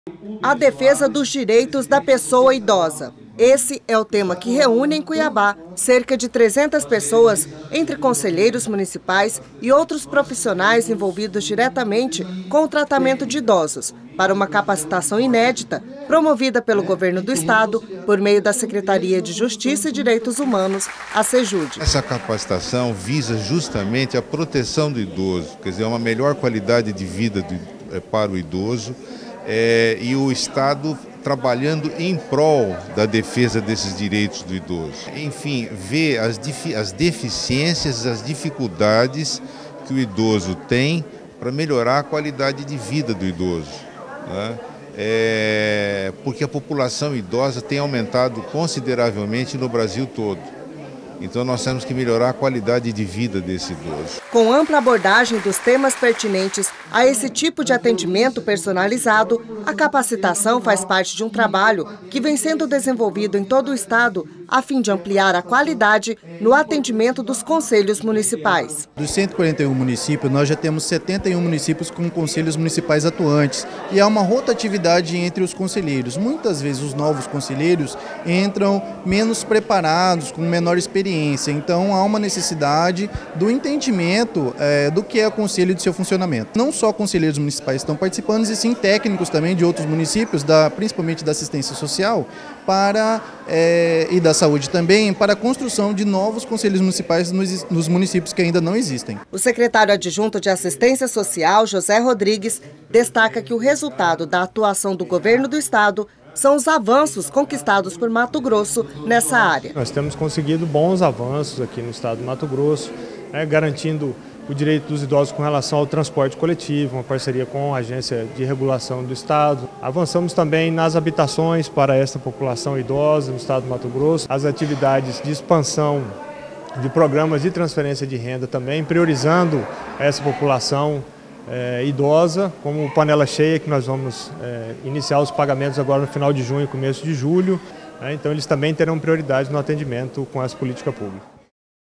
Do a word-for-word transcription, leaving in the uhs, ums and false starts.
A defesa dos direitos da pessoa idosa. Esse é o tema que reúne em Cuiabá cerca de trezentas pessoas, entre conselheiros municipais e outros profissionais envolvidos diretamente com o tratamento de idosos, para uma capacitação inédita promovida pelo governo do estado por meio da Secretaria de Justiça e Direitos Humanos, a SEJUDI. Essa capacitação visa justamente a proteção do idoso, quer dizer, uma melhor qualidade de vida do, para o idoso. É, e o Estado trabalhando em prol da defesa desses direitos do idoso. Enfim, ver as, as deficiências, as dificuldades que o idoso tem para melhorar a qualidade de vida do idoso, né? É, porque a população idosa tem aumentado consideravelmente no Brasil todo. Então nós temos que melhorar a qualidade de vida desse idoso. Com ampla abordagem dos temas pertinentes a esse tipo de atendimento personalizado, a capacitação faz parte de um trabalho que vem sendo desenvolvido em todo o estado a fim de ampliar a qualidade no atendimento dos conselhos municipais. Dos cento e quarenta e um municípios, nós já temos setenta e um municípios com conselhos municipais atuantes e há uma rotatividade entre os conselheiros. Muitas vezes os novos conselheiros entram menos preparados, com menor experiência, então há uma necessidade do entendimento é, do que é o conselho e do seu funcionamento. Não só conselheiros municipais estão participando, e sim técnicos também de outros municípios, da, principalmente da assistência social para, é, e da saúde também, para a construção de novos conselhos municipais nos, nos municípios que ainda não existem. O secretário adjunto de Assistência Social, José Rodrigues, destaca que o resultado da atuação do governo do estado são os avanços conquistados por Mato Grosso nessa área. Nós temos conseguido bons avanços aqui no estado do Mato Grosso, né, garantindo o direito dos idosos com relação ao transporte coletivo, uma parceria com a Agência de Regulação do Estado. Avançamos também nas habitações para esta população idosa no estado do Mato Grosso, as atividades de expansão de programas de transferência de renda também, priorizando essa população é, idosa, como panela cheia, que nós vamos é, iniciar os pagamentos agora no final de junho e começo de julho. Né, então eles também terão prioridade no atendimento com essa política pública.